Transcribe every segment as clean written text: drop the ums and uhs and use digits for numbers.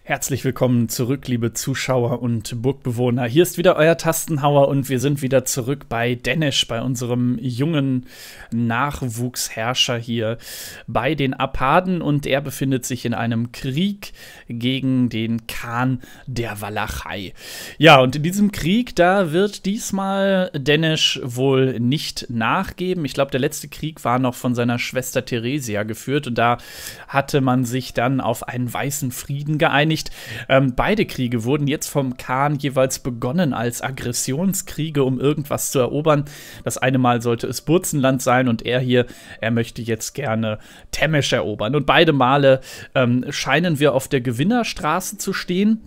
Herzlich willkommen zurück, liebe Zuschauer und Burgbewohner. Hier ist wieder euer Tastenhauer und wir sind wieder zurück bei Denesch, bei unserem jungen Nachwuchsherrscher hier bei den Apaden. Und er befindet sich in einem Krieg gegen den Khan der Walachei. Ja, und in diesem Krieg, da wird diesmal Denesch wohl nicht nachgeben. Ich glaube, der letzte Krieg war noch von seiner Schwester Theresia geführt und da hatte man sich dann auf einen weißen Frieden geeinigt. Beide Kriege wurden jetzt vom Khan jeweils begonnen als Aggressionskriege, um irgendwas zu erobern. Das eine Mal sollte es Burzenland sein und er möchte jetzt gerne Temesch erobern. Und beide Male scheinen wir auf der Gewinnerstraße zu stehen.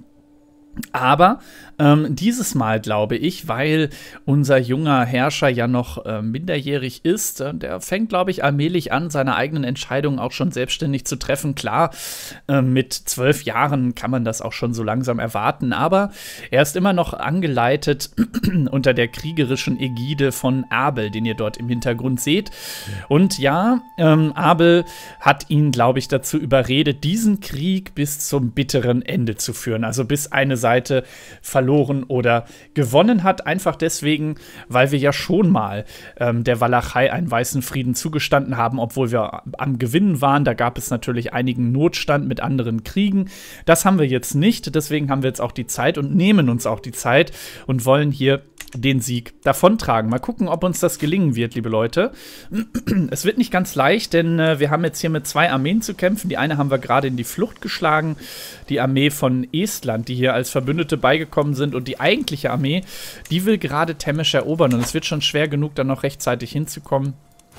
Aber dieses Mal glaube ich, weil unser junger Herrscher ja noch minderjährig ist, der fängt, glaube ich, allmählich an, seine eigenen Entscheidungen auch schon selbstständig zu treffen. Klar, mit 12 Jahren kann man das auch schon so langsam erwarten, aber er ist immer noch angeleitet unter der kriegerischen Ägide von Abel, den ihr dort im Hintergrund seht. Und ja, Abel hat ihn, glaube ich, dazu überredet, diesen Krieg bis zum bitteren Ende zu führen, also bis eine Seite verloren oder gewonnen hat, einfach deswegen, weil wir ja schon mal der Walachei einen weißen Frieden zugestanden haben, obwohl wir am Gewinnen waren. Da gab es natürlich einigen Notstand mit anderen Kriegen. Das haben wir jetzt nicht, deswegen haben wir jetzt auch die Zeit und nehmen uns auch die Zeit und wollen hier den Sieg davontragen. Mal gucken, ob uns das gelingen wird, liebe Leute. Es wird nicht ganz leicht, denn wir haben jetzt hier mit zwei Armeen zu kämpfen. Die eine haben wir gerade in die Flucht geschlagen, die Armee von Estland, die hier als Verbündete beigekommen sind, und die eigentliche Armee, die will gerade Temesch erobern und es wird schon schwer genug, dann noch rechtzeitig hinzukommen.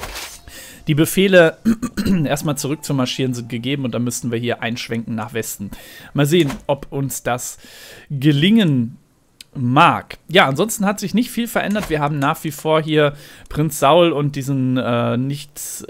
Die Befehle, erstmal zurück zu marschieren, sind gegeben und dann müssten wir hier einschwenken nach Westen. Mal sehen, ob uns das gelingen mag. Ja, ansonsten hat sich nicht viel verändert. Wir haben nach wie vor hier Prinz Saul und diesen nicht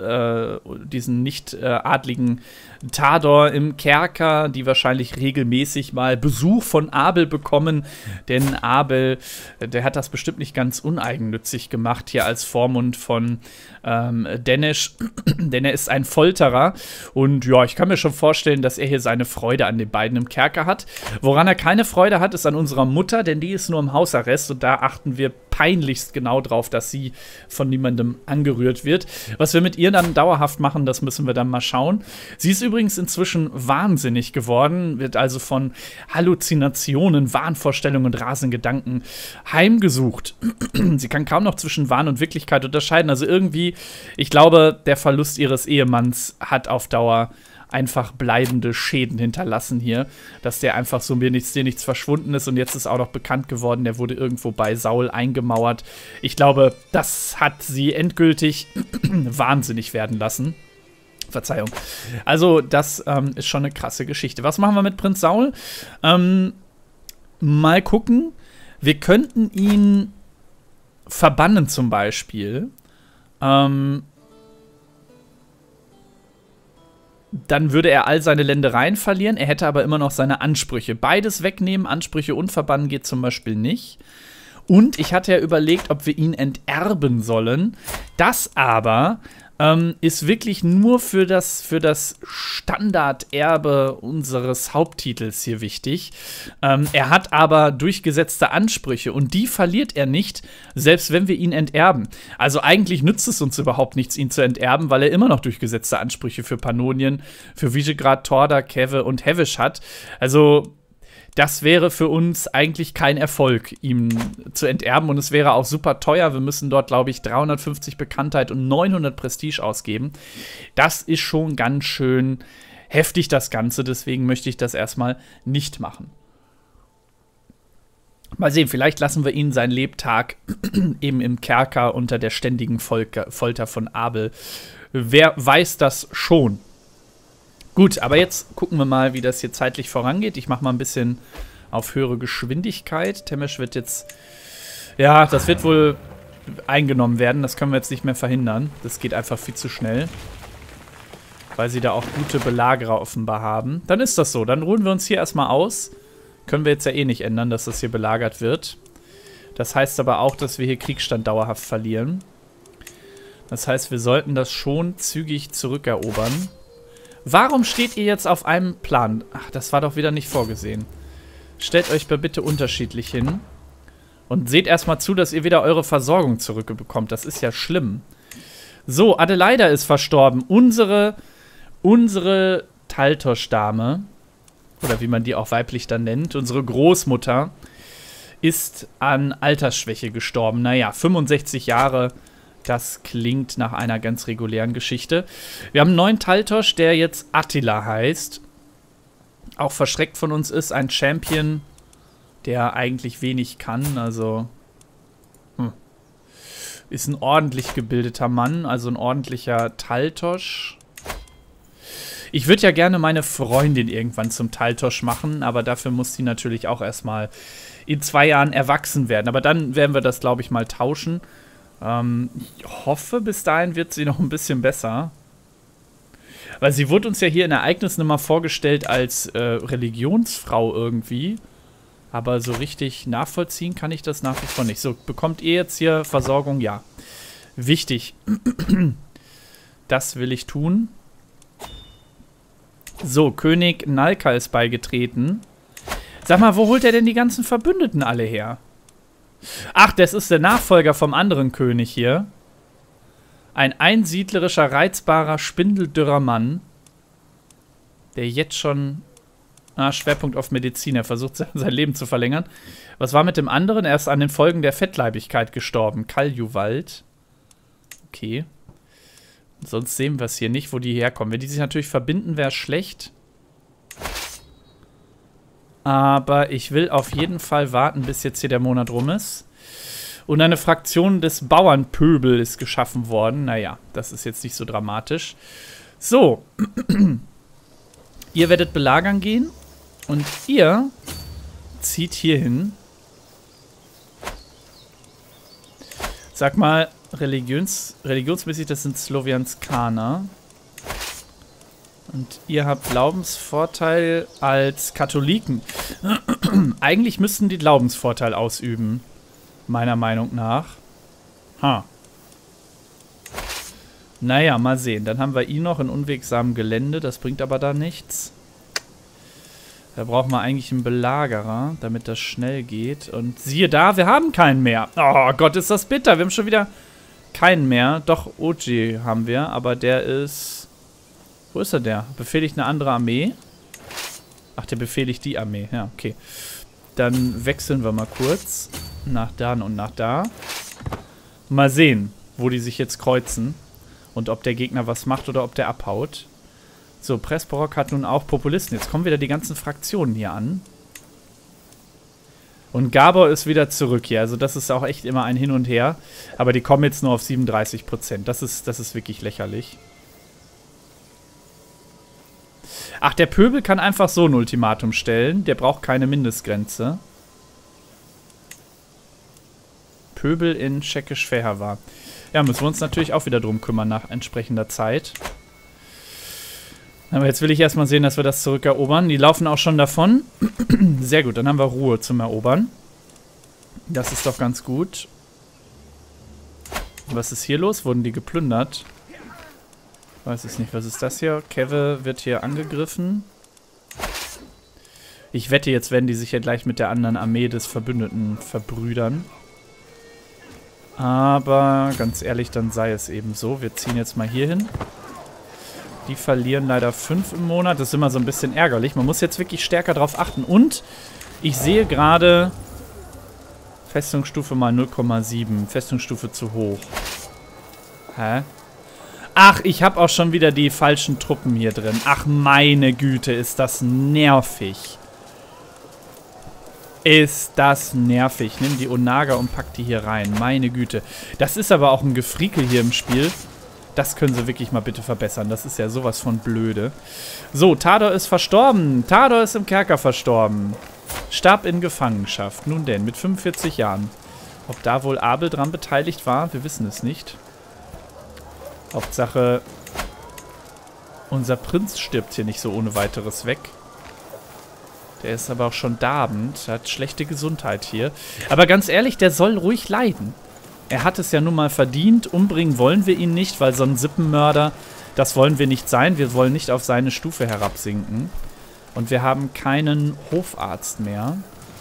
adligen Tador im Kerker, die wahrscheinlich regelmäßig mal Besuch von Abel bekommen, denn Abel, der hat das bestimmt nicht ganz uneigennützig gemacht hier als Vormund von Denesch, denn er ist ein Folterer und ja, ich kann mir schon vorstellen, dass er hier seine Freude an den beiden im Kerker hat. Woran er keine Freude hat, ist an unserer Mutter, denn die ist nur im Hausarrest und da achten wir peinlichst genau drauf, dass sie von niemandem angerührt wird. Was wir mit ihr dann dauerhaft machen, das müssen wir dann mal schauen. Sie ist übrigens inzwischen wahnsinnig geworden, wird also von Halluzinationen, Wahnvorstellungen und rasenden Gedanken heimgesucht. Sie kann kaum noch zwischen Wahn und Wirklichkeit unterscheiden. Also irgendwie, ich glaube, der Verlust ihres Ehemanns hat auf Dauer einfach bleibende Schäden hinterlassen hier, dass der einfach so mir nichts verschwunden ist und jetzt ist auch noch bekannt geworden, der wurde irgendwo bei Saul eingemauert. Ich glaube, das hat sie endgültig wahnsinnig werden lassen. Verzeihung. Also, das ist schon eine krasse Geschichte. Was machen wir mit Prinz Saul? Mal gucken. Wir könnten ihn verbannen zum Beispiel. Dann würde er all seine Ländereien verlieren, er hätte aber immer noch seine Ansprüche. Beides wegnehmen, Ansprüche und verbannen geht zum Beispiel nicht. Und ich hatte ja überlegt, ob wir ihn enterben sollen. Das aber ist wirklich nur für das Standarderbe unseres Haupttitels hier wichtig. Er hat aber durchgesetzte Ansprüche und die verliert er nicht, selbst wenn wir ihn enterben. Also eigentlich nützt es uns überhaupt nichts, ihn zu enterben, weil er immer noch durchgesetzte Ansprüche für Pannonien, für Visegrad, Torda, Keve und Hevesh hat. Also das wäre für uns eigentlich kein Erfolg, ihm zu enterben. Und es wäre auch super teuer. Wir müssen dort, glaube ich, 350 Bekanntheit und 900 Prestige ausgeben. Das ist schon ganz schön heftig, das Ganze. Deswegen möchte ich das erstmal nicht machen. Mal sehen, vielleicht lassen wir ihn seinen Lebtag eben im Kerker unter der ständigen Folter von Abel. Wer weiß das schon? Gut, aber jetzt gucken wir mal, wie das hier zeitlich vorangeht. Ich mache mal ein bisschen auf höhere Geschwindigkeit. Temesch wird jetzt, ja, das wird wohl eingenommen werden. Das können wir jetzt nicht mehr verhindern. Das geht einfach viel zu schnell, weil sie da auch gute Belagerer offenbar haben. Dann ist das so. Dann ruhen wir uns hier erstmal aus. Können wir jetzt ja eh nicht ändern, dass das hier belagert wird. Das heißt aber auch, dass wir hier Kriegsstand dauerhaft verlieren. Das heißt, wir sollten das schon zügig zurückerobern. Warum steht ihr jetzt auf einem Plan? Ach, das war doch wieder nicht vorgesehen. Stellt euch bitte unterschiedlich hin. Und seht erstmal zu, dass ihr wieder eure Versorgung zurückbekommt. Das ist ja schlimm. So, Adelaida ist verstorben. Unsere Taltosch-Dame, oder wie man die auch weiblich dann nennt, unsere Großmutter, ist an Altersschwäche gestorben. Naja, 65 Jahre, das klingt nach einer ganz regulären Geschichte. Wir haben einen neuen Taltosch, der jetzt Attila heißt. Auch verschreckt von uns ist, ein Champion, der eigentlich wenig kann, also ist ein ordentlich gebildeter Mann, also ein ordentlicher Taltosch. Ich würde ja gerne meine Freundin irgendwann zum Taltosch machen, aber dafür muss sie natürlich auch erstmal in 2 Jahren erwachsen werden. Aber dann werden wir das, glaube ich, mal tauschen. Ich hoffe, bis dahin wird sie noch ein bisschen besser. Weil sie wurde uns ja hier in Ereignissen immer vorgestellt als Religionsfrau irgendwie. Aber so richtig nachvollziehen kann ich das nach wie vor nicht. So, bekommt ihr jetzt hier Versorgung? Ja. Wichtig. Das will ich tun. So, König Nalka ist beigetreten. Sag mal, wo holt er denn die ganzen Verbündeten alle her? Ach, das ist der Nachfolger vom anderen König hier. Ein einsiedlerischer, reizbarer, spindeldürrer Mann, der jetzt schon... Schwerpunkt auf Medizin. Er versucht, sein Leben zu verlängern. Was war mit dem anderen? Er ist an den Folgen der Fettleibigkeit gestorben. Kaljuvald. Okay. Sonst sehen wir es hier nicht, wo die herkommen. Wenn die sich natürlich verbinden, wäre es schlecht. Aber ich will auf jeden Fall warten, bis jetzt hier der Monat rum ist. Und eine Fraktion des Bauernpöbel ist geschaffen worden. Naja, das ist jetzt nicht so dramatisch. So. Ihr werdet belagern gehen. Und ihr zieht hier hin. Sag mal, religionsmäßig, das sind Slovianskaner. Und ihr habt Glaubensvorteil als Katholiken. Eigentlich müssten die Glaubensvorteil ausüben. Meiner Meinung nach. Naja, mal sehen. Dann haben wir ihn noch in unwegsamem Gelände. Das bringt aber da nichts. Da brauchen wir eigentlich einen Belagerer, damit das schnell geht. Und siehe da, wir haben keinen mehr. Oh Gott, ist das bitter. Wir haben schon wieder keinen mehr. Doch, Oji haben wir, aber der ist... Wo ist er der? Befehligt eine andere Armee? Ach, der befehligt die Armee. Ja, okay. Dann wechseln wir mal kurz nach da und nach da. Mal sehen, wo die sich jetzt kreuzen. Und ob der Gegner was macht oder ob der abhaut. So, Pressbrock hat nun auch Populisten. Jetzt kommen wieder die ganzen Fraktionen hier an. Und Gabor ist wieder zurück hier. Also das ist auch echt immer ein Hin und Her. Aber die kommen jetzt nur auf 37%. Das ist wirklich lächerlich. Ach, der Pöbel kann einfach so ein Ultimatum stellen. Der braucht keine Mindestgrenze. Pöbel in Tschechisch-Fehervar. Ja, müssen wir uns natürlich auch wieder drum kümmern nach entsprechender Zeit. Aber jetzt will ich erstmal sehen, dass wir das zurückerobern. Die laufen auch schon davon. Sehr gut, dann haben wir Ruhe zum Erobern. Das ist doch ganz gut. Was ist hier los? Wurden die geplündert? Weiß es nicht. Was ist das hier? Keve wird hier angegriffen. Ich wette, jetzt werden die sich ja gleich mit der anderen Armee des Verbündeten verbrüdern. Aber ganz ehrlich, dann sei es eben so. Wir ziehen jetzt mal hier hin. Die verlieren leider 5 im Monat. Das ist immer so ein bisschen ärgerlich. Man muss jetzt wirklich stärker drauf achten. Und ich sehe gerade Festungsstufe mal 0,7. Festungsstufe zu hoch. Hä? Ach, ich habe auch schon wieder die falschen Truppen hier drin. Ach, meine Güte, ist das nervig. Ist das nervig. Nimm die Onaga und pack die hier rein. Meine Güte. Das ist aber auch ein Gefrickel hier im Spiel. Das können sie wirklich mal bitte verbessern. Das ist ja sowas von blöde. So, Tador ist verstorben. Tador ist im Kerker verstorben. Starb in Gefangenschaft. Nun denn, mit 45 Jahren. Ob da wohl Abel dran beteiligt war, wir wissen es nicht. Hauptsache, unser Prinz stirbt hier nicht so ohne weiteres weg. Der ist aber auch schon darbend. Hat schlechte Gesundheit hier. Aber ganz ehrlich, der soll ruhig leiden. Er hat es ja nun mal verdient. Umbringen wollen wir ihn nicht, weil so ein Sippenmörder, Das wollen wir nicht sein. Wir wollen nicht auf seine Stufe herabsinken. Und wir haben keinen Hofarzt mehr.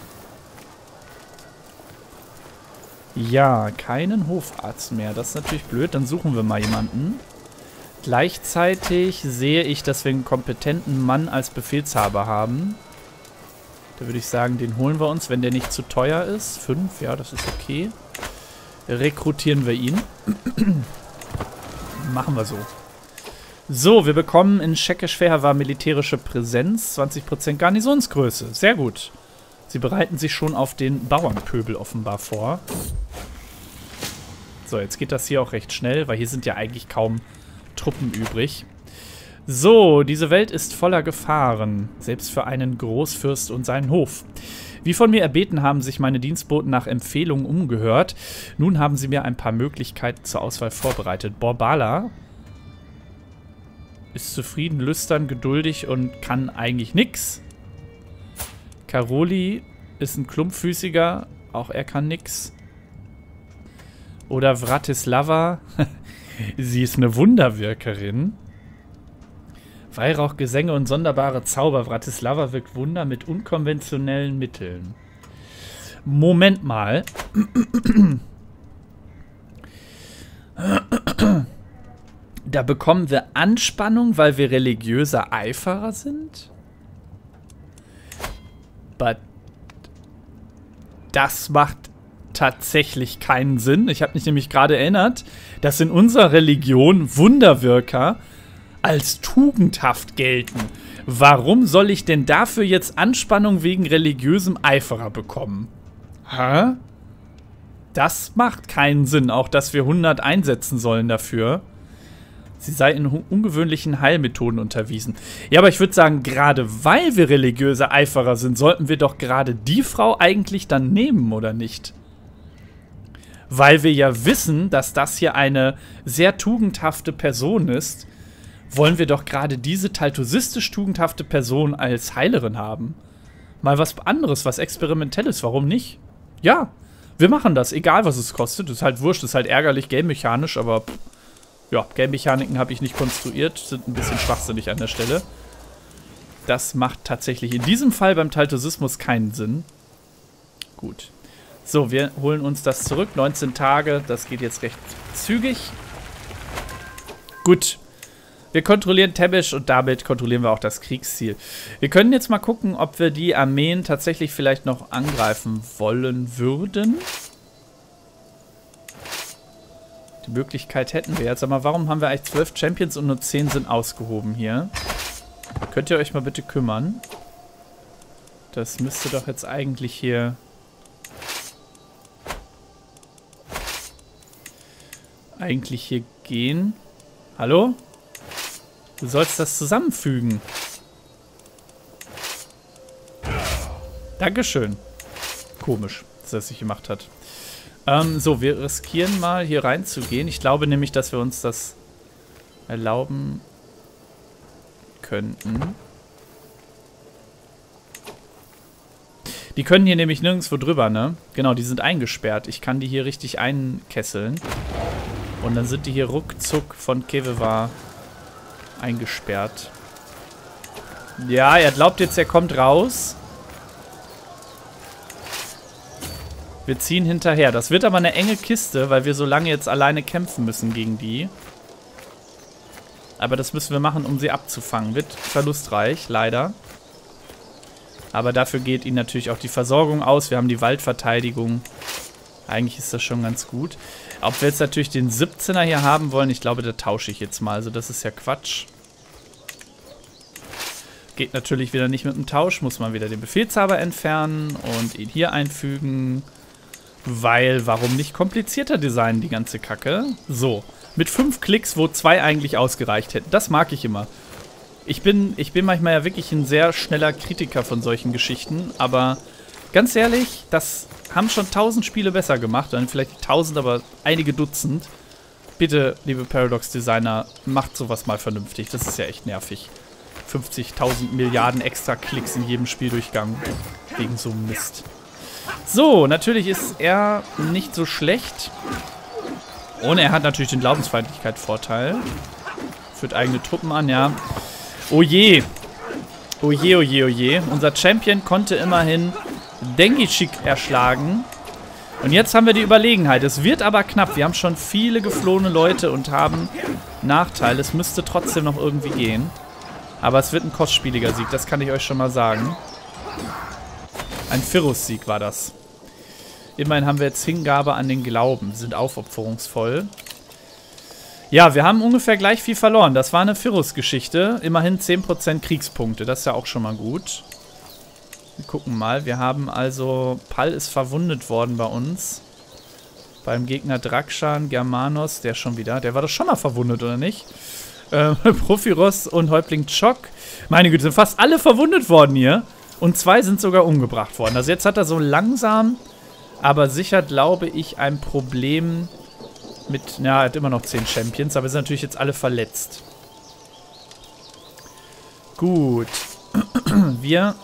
Ja, keinen Hofarzt mehr. Das ist natürlich blöd. Dann suchen wir mal jemanden. Gleichzeitig sehe ich, dass wir einen kompetenten Mann als Befehlshaber haben. Da würde ich sagen, den holen wir uns, wenn der nicht zu teuer ist. 5, ja, das ist okay. Rekrutieren wir ihn. Machen wir so. So, wir bekommen in Schekeschwerhava militärische Präsenz. 20% Garnisonsgröße. Sehr gut. Sie bereiten sich schon auf den Bauernpöbel offenbar vor. So, jetzt geht das hier auch recht schnell, weil hier sind ja eigentlich kaum Truppen übrig. So, diese Welt ist voller Gefahren, selbst für einen Großfürst und seinen Hof. Wie von mir erbeten, haben sich meine Dienstboten nach Empfehlungen umgehört. Nun haben sie mir ein paar Möglichkeiten zur Auswahl vorbereitet. Borbala ist zufrieden, lüstern, geduldig und kann eigentlich nix. Karoli ist ein Klumpfüßiger, auch er kann nix. Oder Vratislava, sie ist eine Wunderwirkerin. Weihrauch, Gesänge und sonderbare Zauber. Vratislava wirkt Wunder mit unkonventionellen Mitteln. Moment mal. Da bekommen wir Anspannung, weil wir religiöser Eiferer sind? But das macht tatsächlich keinen Sinn. Ich habe mich nämlich gerade erinnert, dass in unserer Religion Wunderwirker als tugendhaft gelten. Warum soll ich denn dafür jetzt Anspannung wegen religiösem Eiferer bekommen? Hä? Das macht keinen Sinn, auch dass wir 100 einsetzen sollen dafür. Sie sei in ungewöhnlichen Heilmethoden unterwiesen. Ja, aber ich würde sagen, gerade weil wir religiöse Eiferer sind, sollten wir doch gerade die Frau eigentlich dann nehmen, oder nicht? Weil wir ja wissen, dass das hier eine sehr tugendhafte Person ist, wollen wir doch gerade diese taltosistisch tugendhafte Person als Heilerin haben. Mal was anderes, was Experimentelles, warum nicht? Ja, wir machen das, egal was es kostet. Das ist halt wurscht, das ist halt ärgerlich, game-mechanisch, aber ja, Game-Mechaniken habe ich nicht konstruiert, sind ein bisschen schwachsinnig an der Stelle. Das macht tatsächlich in diesem Fall beim Taltosismus keinen Sinn. Gut. So, wir holen uns das zurück. 19 Tage, das geht jetzt recht zügig. Gut. Wir kontrollieren Tebesch und damit kontrollieren wir auch das Kriegsziel. Wir können jetzt mal gucken, ob wir die Armeen tatsächlich vielleicht noch angreifen wollen würden. Die Möglichkeit hätten wir jetzt. Aber warum haben wir eigentlich 12 Champions und nur 10 sind ausgehoben hier? Könnt ihr euch mal bitte kümmern? Das müsste doch jetzt eigentlich hier gehen. Hallo? Du sollst das zusammenfügen. Dankeschön. Komisch, dass er es nicht gemacht hat. So, wir riskieren mal hier reinzugehen. Ich glaube nämlich, dass wir uns das erlauben könnten. Die können hier nämlich nirgendwo drüber, ne? Genau, die sind eingesperrt. Ich kann die hier richtig einkesseln. Und dann sind die hier ruckzuck von Keveva eingesperrt. Ja, er glaubt jetzt, er kommt raus. Wir ziehen hinterher. Das wird aber eine enge Kiste, weil wir so lange jetzt alleine kämpfen müssen gegen die. Aber das müssen wir machen, um sie abzufangen. Wird verlustreich, leider. Aber dafür geht ihnen natürlich auch die Versorgung aus. Wir haben die Waldverteidigung. Eigentlich ist das schon ganz gut. Ob wir jetzt natürlich den 17er hier haben wollen, ich glaube, da tausche ich jetzt mal. Also das ist ja Quatsch. Geht natürlich wieder nicht mit dem Tausch. Muss man wieder den Befehlshaber entfernen und ihn hier einfügen. Weil, warum nicht komplizierter designen, die ganze Kacke? So, mit 5 Klicks, wo 2 eigentlich ausgereicht hätten. Das mag ich immer. Ich bin manchmal ja wirklich ein sehr schneller Kritiker von solchen Geschichten, aber ganz ehrlich, das haben schon 1000 Spiele besser gemacht. Dann vielleicht 1000, aber einige Dutzend. Bitte, liebe Paradox-Designer, macht sowas mal vernünftig. Das ist ja echt nervig. 50.000 Milliarden extra Klicks in jedem Spieldurchgang wegen so einem Mist. So, natürlich ist er nicht so schlecht. Und er hat natürlich den Glaubensfeindlichkeit-Vorteil. Führt eigene Truppen an, ja. Oh je. Oh je, oh je, oh je. Unser Champion konnte immerhin Dengischik erschlagen. Und jetzt haben wir die Überlegenheit. Es wird aber knapp. Wir haben schon viele geflohene Leute und haben Nachteile. Es müsste trotzdem noch irgendwie gehen. Aber es wird ein kostspieliger Sieg, das kann ich euch schon mal sagen. Ein Pyrrhus-Sieg war das. Immerhin haben wir jetzt Hingabe an den Glauben. Sind aufopferungsvoll. Ja, wir haben ungefähr gleich viel verloren. Das war eine Pyrrhus-Geschichte. Immerhin 10% Kriegspunkte. Das ist ja auch schon mal gut. Wir gucken mal. Wir haben also... Pall ist verwundet worden bei uns. Beim Gegner Drakshan, Germanos, der schon wieder... Der war doch schon mal verwundet, oder nicht? Prophyros und Häuptling Chok. Meine Güte, sind fast alle verwundet worden hier. Und 2 sind sogar umgebracht worden. Also jetzt hat er so langsam, aber sicher, glaube ich, ein Problem mit... Ja, er hat immer noch 10 Champions, aber sind natürlich jetzt alle verletzt. Gut. Wir...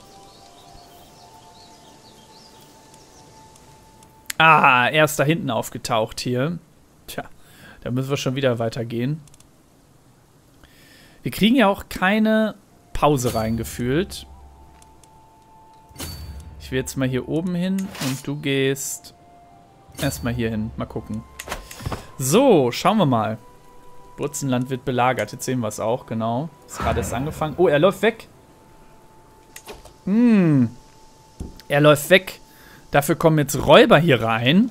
Ah, er ist da hinten aufgetaucht hier. Tja, da müssen wir schon wieder weitergehen. Wir kriegen ja auch keine Pause reingefühlt. Ich will jetzt mal hier oben hin und du gehst erstmal hier hin. Mal gucken. So, schauen wir mal. Burzenland wird belagert. Jetzt sehen wir es auch, genau. Ist gerade erst angefangen. Oh, er läuft weg. Er läuft weg. Dafür kommen jetzt Räuber hier rein.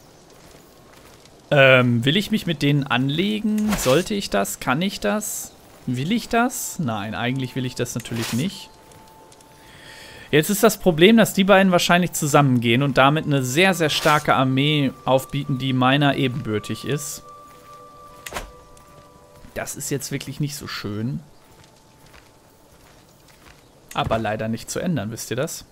Will ich mich mit denen anlegen? Sollte ich das? Kann ich das? Will ich das? Nein, eigentlich will ich das natürlich nicht. Jetzt ist das Problem, dass die beiden wahrscheinlich zusammengehen und damit eine sehr, sehr starke Armee aufbieten, die meiner ebenbürtig ist. Das ist jetzt wirklich nicht so schön. Aber leider nicht zu ändern, wisst ihr das?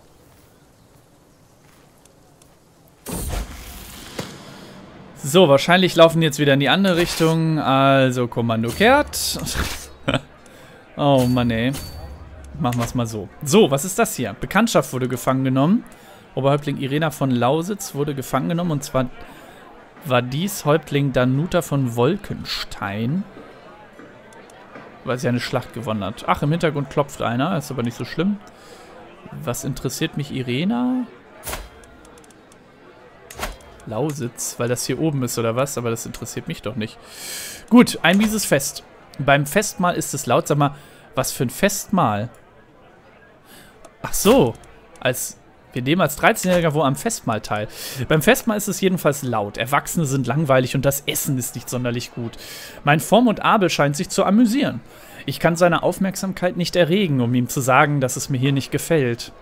So, wahrscheinlich laufen die jetzt wieder in die andere Richtung. Also, Kommando kehrt. Oh Mann, ey. Machen wir es mal so. So, was ist das hier? Bekanntschaft wurde gefangen genommen. Oberhäuptling Irena von Lausitz wurde gefangen genommen. Und zwar war dies Häuptling Danuta von Wolkenstein. Weil sie eine Schlacht gewonnen hat. Ach, im Hintergrund klopft einer. Ist aber nicht so schlimm. Was interessiert mich Irena? Lausitz, weil das hier oben ist oder was? Aber das interessiert mich doch nicht. Gut, ein mieses Fest. Beim Festmahl ist es laut. Sag mal, was für ein Festmahl? Ach so, wir nehmen als 13-Jähriger wo am Festmahl teil. Beim Festmahl ist es jedenfalls laut. Erwachsene sind langweilig und das Essen ist nicht sonderlich gut. Mein Vormund Abel scheint sich zu amüsieren. Ich kann seine Aufmerksamkeit nicht erregen, um ihm zu sagen, dass es mir hier nicht gefällt.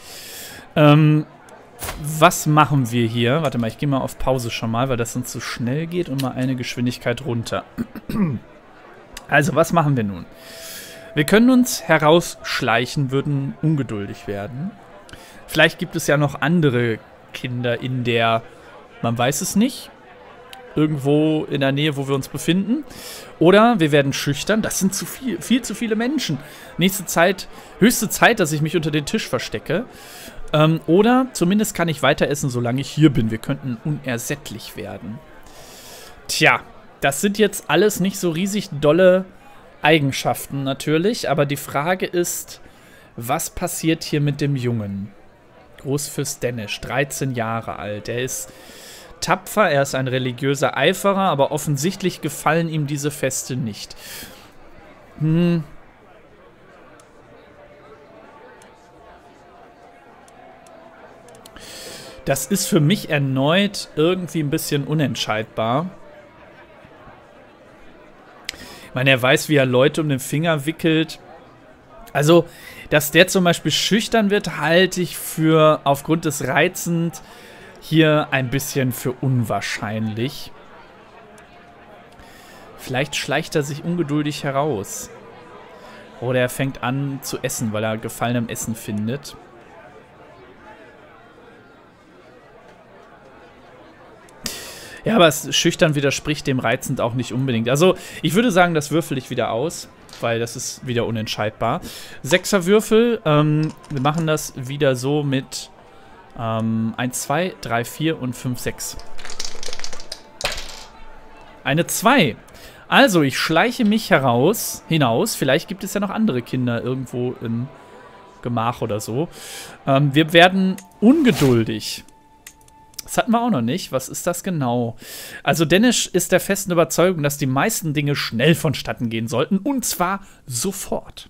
Was machen wir hier? Warte mal, ich gehe mal auf Pause schon mal, weil das sonst so schnell geht und mal eine Geschwindigkeit runter. Also, was machen wir nun? Wir können uns herausschleichen, würden ungeduldig werden. Vielleicht gibt es ja noch andere Kinder in der, man weiß es nicht, irgendwo in der Nähe, wo wir uns befinden. Oder wir werden schüchtern, das sind viel zu viele Menschen. Höchste Zeit, dass ich mich unter den Tisch verstecke. Oder zumindest kann ich weiter essen, solange ich hier bin. Wir könnten unersättlich werden. Tja, das sind jetzt alles nicht so riesig dolle Eigenschaften natürlich, aber die Frage ist, was passiert hier mit dem Jungen? Großfürst Dänisch, 13 Jahre alt. Er ist tapfer, er ist ein religiöser Eiferer, aber offensichtlich gefallen ihm diese Feste nicht. Das ist für mich erneut irgendwie ein bisschen unentscheidbar. Ich meine, er weiß, wie er Leute um den Finger wickelt. Also, dass der zum Beispiel schüchtern wird, halte ich für, aufgrund des Reizend, hier ein bisschen für unwahrscheinlich. Vielleicht schleicht er sich ungeduldig heraus. Oder er fängt an zu essen, weil er Gefallen am Essen findet. Ja, aber es schüchtern widerspricht dem reizend auch nicht unbedingt. Also, ich würde sagen, das würfel ich wieder aus, weil das ist wieder unentscheidbar. 6er Würfel, wir machen das wieder so mit 1, 2, 3, 4 und 5, 6. Eine 2. Also, ich schleiche mich hinaus. Vielleicht gibt es ja noch andere Kinder irgendwo im Gemach oder so. Wir werden ungeduldig. Das hatten wir auch noch nicht. Was ist das genau? Also Dänisch ist der festen Überzeugung, dass die meisten Dinge schnell vonstatten gehen sollten. Und zwar sofort.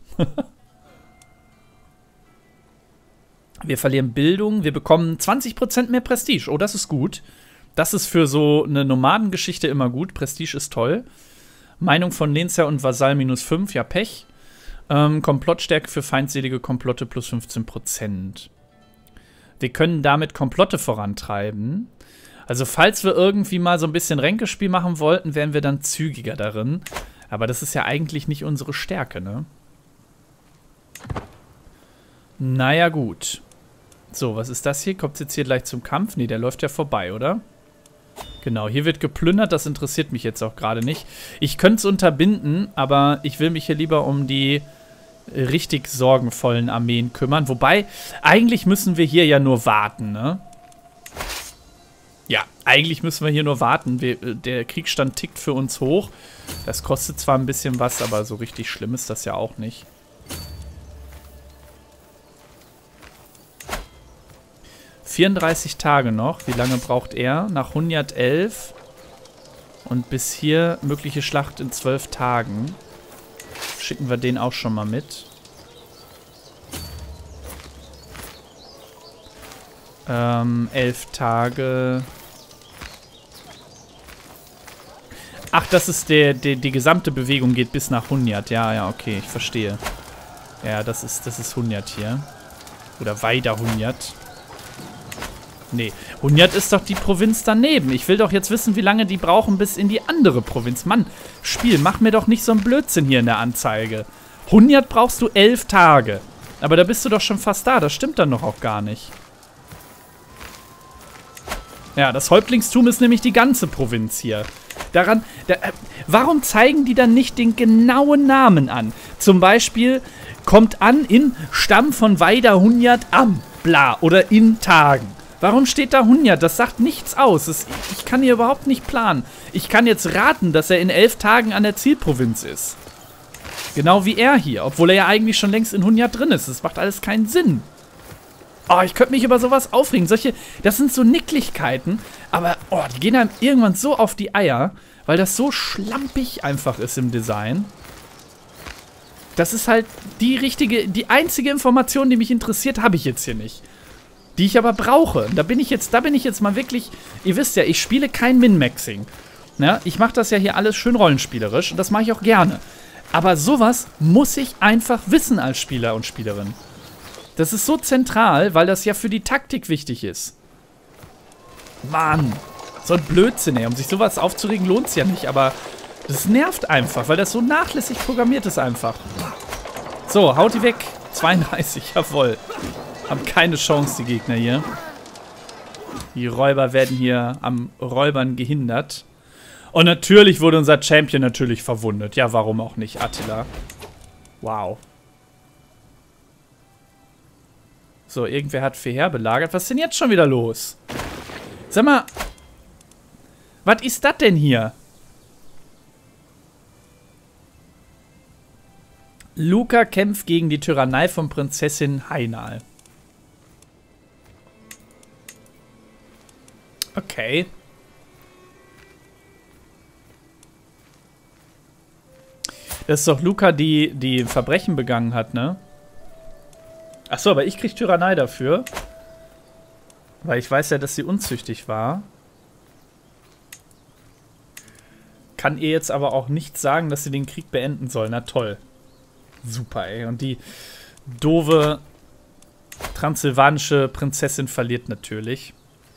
Wir verlieren Bildung. Wir bekommen 20% mehr Prestige. Oh, das ist gut. Das ist für so eine Nomadengeschichte immer gut. Prestige ist toll. Meinung von Lehnsherr und Vasall -5. Ja, Pech. Komplottstärke für feindselige Komplotte plus 15%. Wir können damit Komplotte vorantreiben. Also falls wir irgendwie mal so ein bisschen Ränkespiel machen wollten, wären wir dann zügiger darin. Aber das ist ja eigentlich nicht unsere Stärke, ne? Naja, gut. So, was ist das hier? Kommt es jetzt hier gleich zum Kampf? Nee, der läuft ja vorbei, oder? Genau, hier wird geplündert. Das interessiert mich jetzt auch gerade nicht. Ich könnte es unterbinden, aber ich will mich hier lieber um die richtig sorgenvollen Armeen kümmern. Wobei, eigentlich müssen wir hier ja nur warten, ne? Ja, eigentlich müssen wir hier nur warten. Der Kriegsstand tickt für uns hoch. Das kostet zwar ein bisschen was, aber so richtig schlimm ist das ja auch nicht. ...34 Tage noch. Wie lange braucht er? Nach 111. Und bis hier mögliche Schlacht in 12 Tagen. Schicken wir den auch schon mal mit. 11 Tage. Ach, das ist die gesamte Bewegung geht bis nach 100. Ja, ja, okay, ich verstehe. Ja, das ist 100 hier. Oder weiter 100. Nee, 100 ist doch die Provinz daneben. Ich will doch jetzt wissen, wie lange die brauchen bis in die andere Provinz. Mann, Spiel, mach mir doch nicht so einen Blödsinn hier in der Anzeige. 100 brauchst du 11 Tage. Aber da bist du doch schon fast da. Das stimmt dann doch auch gar nicht. Ja, das Häuptlingstum ist nämlich die ganze Provinz hier. Warum zeigen die dann nicht den genauen Namen an? Zum Beispiel kommt an in Stamm von Weida 100 am bla oder in Tagen. Warum steht da 100? Das sagt nichts aus. Ich kann hier überhaupt nicht planen. Ich kann jetzt raten, dass er in 11 Tagen an der Zielprovinz ist. Genau wie er hier. Obwohl er ja eigentlich schon längst in 100 drin ist. Das macht alles keinen Sinn. Oh, ich könnte mich über sowas aufregen. Das sind so Nicklichkeiten. Aber oh, die gehen einem irgendwann so auf die Eier. Weil das so schlampig einfach ist im Design. Das ist halt die einzige Information, die mich interessiert, habe ich jetzt hier nicht. Die ich aber brauche. Da bin ich jetzt mal wirklich... Ihr wisst ja, ich spiele kein Min-Maxing. Ja, ich mache das ja hier alles schön rollenspielerisch. Und das mache ich auch gerne. Aber sowas muss ich einfach wissen als Spieler und Spielerin. Das ist so zentral, weil das ja für die Taktik wichtig ist. Mann. So ein Blödsinn, ey. Um sich sowas aufzuregen, lohnt es ja nicht. Aber das nervt einfach, weil das so nachlässig programmiert ist einfach. So, haut die weg. 32, jawohl. Haben keine Chance, die Gegner hier. Die Räuber werden hier am Räubern gehindert. Und natürlich wurde unser Champion natürlich verwundet. Ja, warum auch nicht, Attila. Wow. So, irgendwer hat Feher belagert. Was ist denn jetzt schon wieder los? Sag mal, was ist das denn hier? Luca kämpft gegen die Tyrannei von Prinzessin Heinal. Okay. Das ist doch Luca, die Verbrechen begangen hat, ne? Achso, aber ich krieg Tyrannei dafür. Weil ich weiß ja, dass sie unzüchtig war. Kann ihr jetzt aber auch nicht sagen, dass sie den Krieg beenden soll. Na toll. Super, ey. Und die doofe transsilvanische Prinzessin verliert natürlich.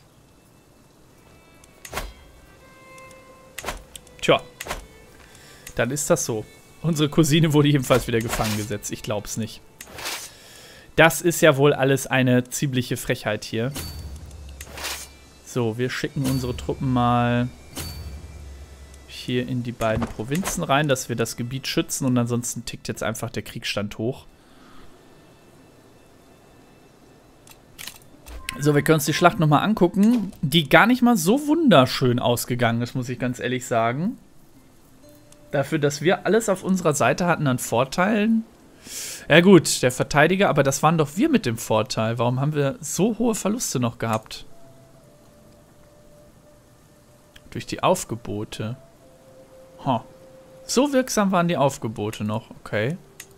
Tja. Dann ist das so. Unsere Cousine wurde ebenfalls wieder gefangen gesetzt. Ich glaub's nicht. Das ist ja wohl alles eine ziemliche Frechheit hier. So, wir schicken unsere Truppen mal hier in die beiden Provinzen rein, dass wir das Gebiet schützen und ansonsten tickt jetzt einfach der Kriegsstand hoch. So, wir können uns die Schlacht nochmal angucken, die gar nicht mal so wunderschön ausgegangen ist, muss ich ganz ehrlich sagen. Dafür, dass wir alles auf unserer Seite hatten an Vorteilen. Ja gut, der Verteidiger, aber das waren doch wir mit dem Vorteil. Warum haben wir so hohe Verluste noch gehabt? Durch die Aufgebote. Huh. So wirksam waren die Aufgebote noch, okay.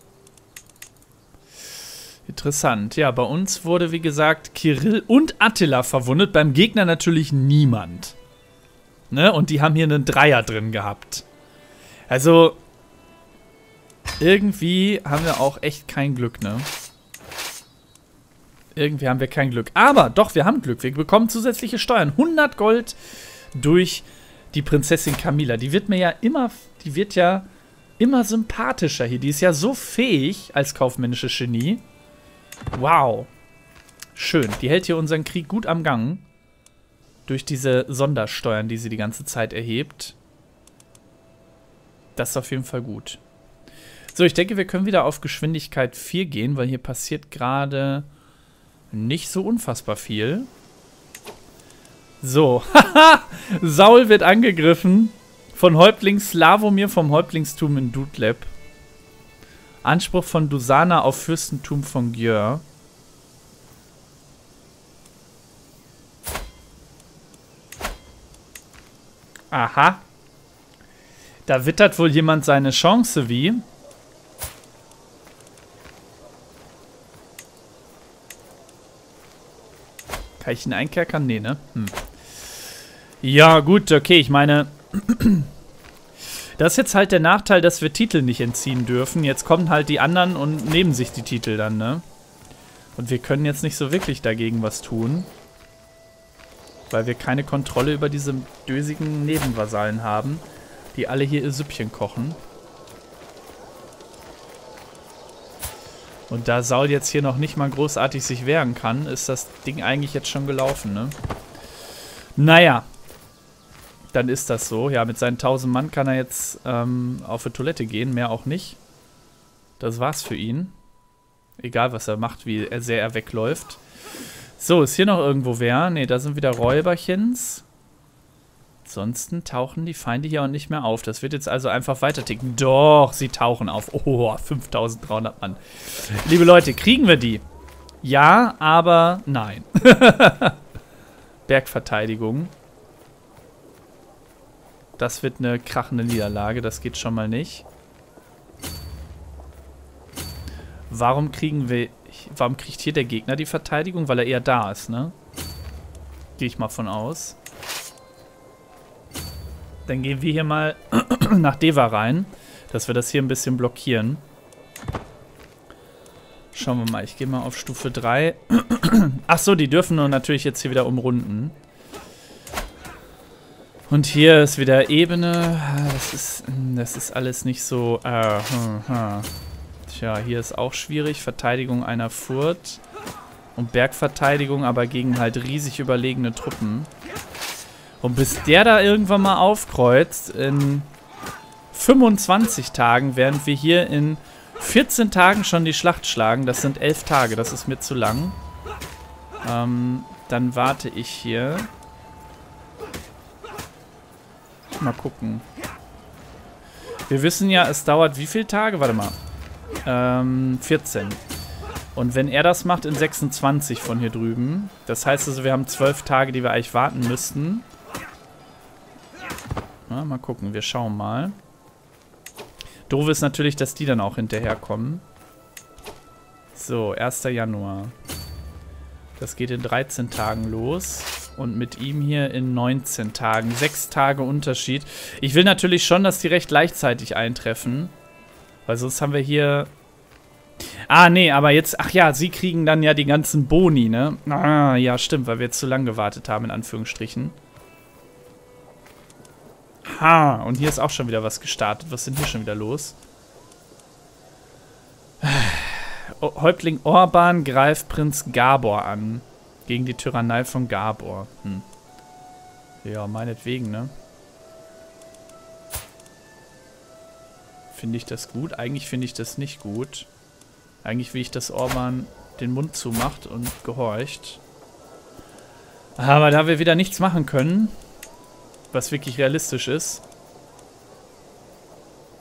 Interessant. Ja, bei uns wurde, wie gesagt, Kirill und Attila verwundet. Beim Gegner natürlich niemand. Ne? Und die haben hier einen Dreier drin gehabt. Also, irgendwie haben wir auch echt kein Glück, ne? Irgendwie haben wir kein Glück. Aber doch, wir haben Glück. Wir bekommen zusätzliche Steuern. 100 Gold durch die Prinzessin Camilla. Die wird ja immer sympathischer hier. Die ist ja so fähig als kaufmännisches Genie. Wow. Schön. Die hält hier unseren Krieg gut am Gang. Durch diese Sondersteuern, die sie die ganze Zeit erhebt. Das ist auf jeden Fall gut. So, ich denke, wir können wieder auf Geschwindigkeit 4 gehen, weil hier passiert gerade nicht so unfassbar viel. So. Saul wird angegriffen von Häuptling Slavomir vom Häuptlingstum in Dudleb. Anspruch von Dusana auf Fürstentum von Gjör. Aha. Da wittert wohl jemand seine Chance, wie? Kann ich ihn einkerkern? Nee, ne? Ja, gut, okay, ich meine... Das ist jetzt halt der Nachteil, dass wir Titel nicht entziehen dürfen. Jetzt kommen halt die anderen und nehmen sich die Titel dann, ne? Und wir können jetzt nicht so wirklich dagegen was tun. Weil wir keine Kontrolle über diese dösigen Nebenvasallen haben, die alle hier ihr Süppchen kochen. Und da Saul jetzt hier noch nicht mal großartig sich wehren kann, ist das Ding eigentlich jetzt schon gelaufen, ne? Naja. Dann ist das so. Ja, mit seinen 1000 Mann kann er jetzt auf die Toilette gehen, mehr auch nicht. Das war's für ihn. Egal, was er macht, wie sehr er wegläuft. So, ist hier noch irgendwo wer? Ne, da sind wieder Räuberchens. Ansonsten tauchen die Feinde hier auch nicht mehr auf. Das wird jetzt also einfach weiter ticken. Doch, sie tauchen auf. Oh, 5300 Mann. Liebe Leute, kriegen wir die? Ja, aber nein. Bergverteidigung. Das wird eine krachende Niederlage. Das geht schon mal nicht. Warum kriegt hier der Gegner die Verteidigung? Weil er eher da ist, ne? Gehe ich mal von aus. Dann gehen wir hier mal nach Deva rein, dass wir das hier ein bisschen blockieren. Schauen wir mal, ich gehe mal auf Stufe 3. Achso, die dürfen nur natürlich jetzt hier wieder umrunden. Und hier ist wieder Ebene. Das ist alles nicht so... Tja, hier ist auch schwierig. Verteidigung einer Furt. Und Bergverteidigung, aber gegen halt riesig überlegene Truppen. Und bis der da irgendwann mal aufkreuzt, in 25 Tagen, während wir hier in 14 Tagen schon die Schlacht schlagen. Das sind 11 Tage, das ist mir zu lang. Dann warte ich hier. Mal gucken. Wir wissen ja, es dauert wie viele Tage? Warte mal. 14. Und wenn er das macht, in 26 von hier drüben. Das heißt also, wir haben 12 Tage, die wir eigentlich warten müssten. Na, mal gucken, wir schauen mal. Doof ist natürlich, dass die dann auch hinterherkommen. So, 1. Januar. Das geht in 13 Tagen los. Und mit ihm hier in 19 Tagen. 6 Tage Unterschied. Ich will natürlich schon, dass die recht gleichzeitig eintreffen. Weil sonst haben wir hier... Ah, nee, aber jetzt... Ach ja, sie kriegen dann ja die ganzen Boni, ne? Ah, ja, stimmt, weil wir jetzt zu lang gewartet haben, in Anführungsstrichen. Ha, und hier ist auch schon wieder was gestartet. Was ist denn hier schon wieder los? Häuptling Orban greift Prinz Gabor an. Gegen die Tyrannei von Gabor. Ja, meinetwegen, ne? Finde ich das gut? Eigentlich finde ich das nicht gut. Eigentlich will ich, dass Orban den Mund zumacht und gehorcht. Aber da wir wieder nichts machen können, was wirklich realistisch ist,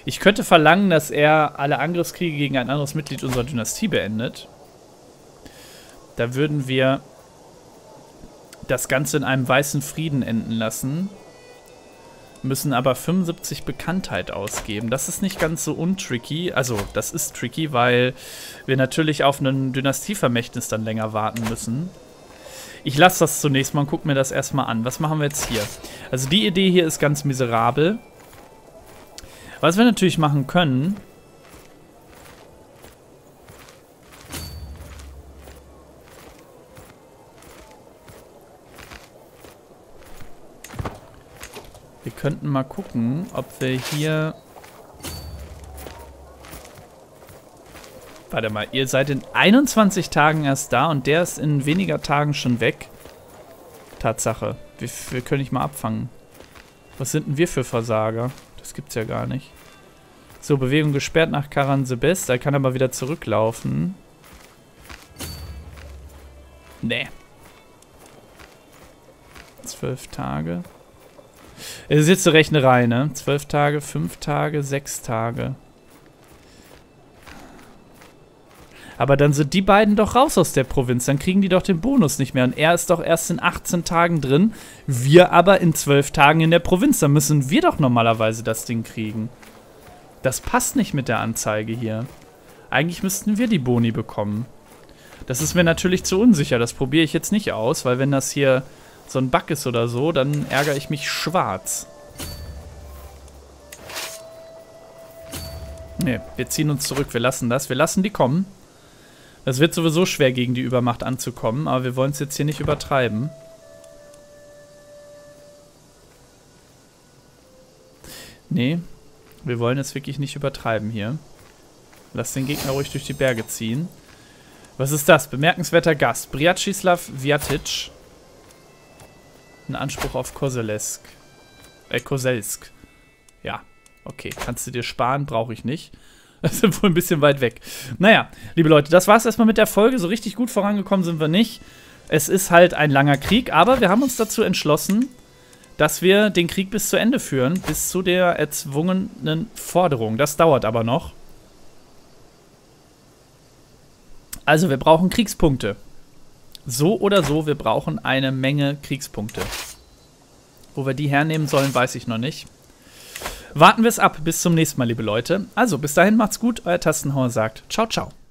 Ich könnte verlangen, dass er alle Angriffskriege gegen ein anderes Mitglied unserer Dynastie beendet. Da würden wir das Ganze in einem weißen Frieden enden lassen. Müssen aber 75 Bekanntheit ausgeben. Das ist nicht ganz so untricky. Also, das ist tricky, weil wir natürlich auf ein Dynastievermächtnis dann länger warten müssen. Ich lasse das zunächst mal und gucke mir das erstmal an. Was machen wir jetzt hier? Also, die Idee hier ist ganz miserabel. Was wir natürlich machen können... Wir könnten mal gucken, ob wir hier... Warte mal, ihr seid in 21 Tagen erst da und der ist in weniger Tagen schon weg. Tatsache. Wir können nicht mal abfangen. Was sind denn wir für Versager? Das gibt's ja gar nicht. So, Bewegung gesperrt nach Karansebes. Da kann er mal wieder zurücklaufen. Nee. 12 Tage. Es ist jetzt eine Rechnerei, ne? 12 Tage, 5 Tage, 6 Tage. Aber dann sind die beiden doch raus aus der Provinz. Dann kriegen die doch den Bonus nicht mehr. Und er ist doch erst in 18 Tagen drin. Wir aber in 12 Tagen in der Provinz. Dann müssen wir doch normalerweise das Ding kriegen. Das passt nicht mit der Anzeige hier. Eigentlich müssten wir die Boni bekommen. Das ist mir natürlich zu unsicher. Das probiere ich jetzt nicht aus, weil wenn das hier so ein Bug ist oder so, dann ärgere ich mich schwarz. Ne, wir ziehen uns zurück. Wir lassen das. Wir lassen die kommen. Das wird sowieso schwer, gegen die Übermacht anzukommen, aber wir wollen es jetzt hier nicht übertreiben. Nee, wir wollen es wirklich nicht übertreiben hier. Lass den Gegner ruhig durch die Berge ziehen. Was ist das? Bemerkenswerter Gast. Bryachislav Vjatic. Ein Anspruch auf Kozelsk. Kozelsk. Ja, okay. Kannst du dir sparen? Brauche ich nicht. Das ist wohl ein bisschen weit weg. Naja, liebe Leute, das war's erstmal mit der Folge. So richtig gut vorangekommen sind wir nicht. Es ist halt ein langer Krieg, aber wir haben uns dazu entschlossen, dass wir den Krieg bis zu Ende führen, bis zu der erzwungenen Forderung. Das dauert aber noch. Also, wir brauchen Kriegspunkte. So oder so, wir brauchen eine Menge Kriegspunkte. Wo wir die hernehmen sollen, weiß ich noch nicht. Warten wir es ab. Bis zum nächsten Mal, liebe Leute. Also, bis dahin macht's gut. Euer Tastenhauer sagt ciao, ciao.